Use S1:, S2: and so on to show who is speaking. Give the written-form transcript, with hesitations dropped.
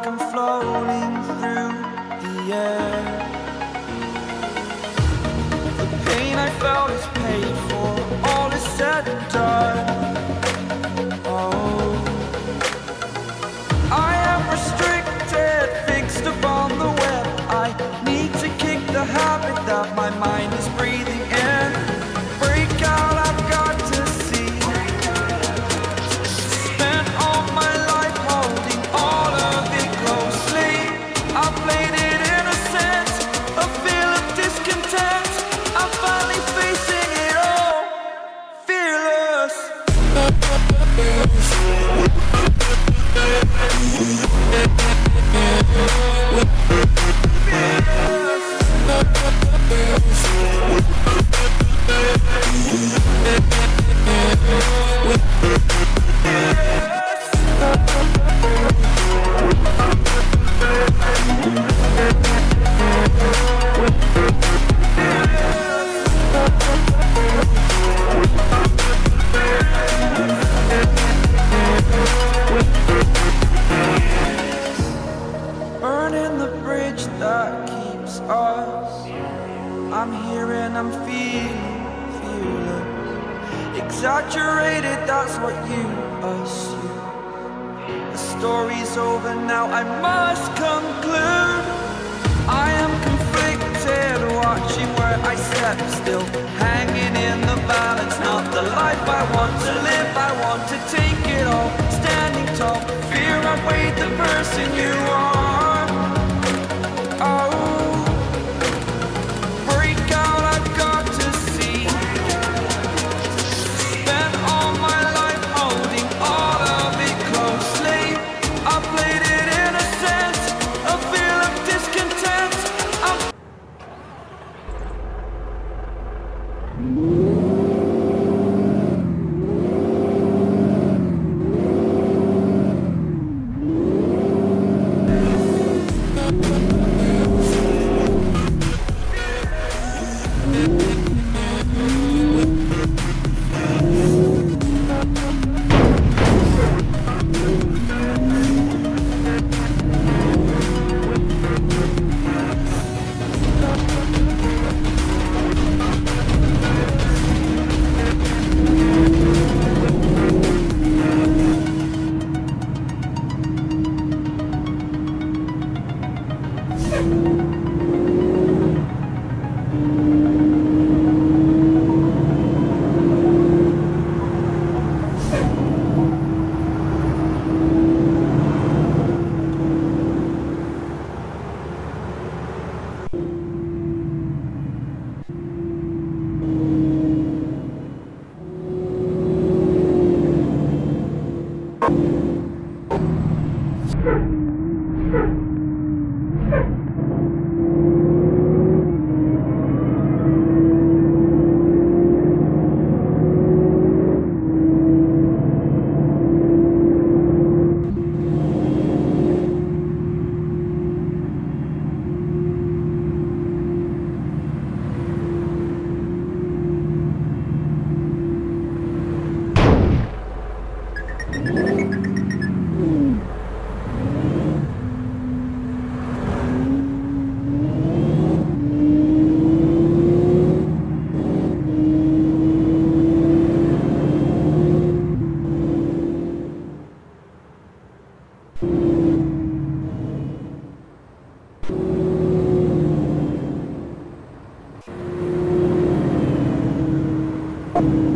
S1: like I'm floating through the air. The pain I felt is paid for, all is said and done. Oh, I am restricted, fixed upon the web. I need to kick the habit that my mind is breathing in. Break out, I've got to see. Spent all my life holding all of it closely. I played it innocent, a feel of discontent. I'm finally facing it all, fearless. Burning the bridge that keeps us. I'm here and I'm feeling fearless. Exaggerated, that's what you assume. The story's over now, I must conclude. I am conflicted, watching where I step still, hanging in the balance. Not the life I want to live, I want to take it all. Standing tall, fear outweighed the person you are. Oh, break out, I've got to see. Spent all my life holding all of it closely. I played it innocent, a feel of discontent.
S2: You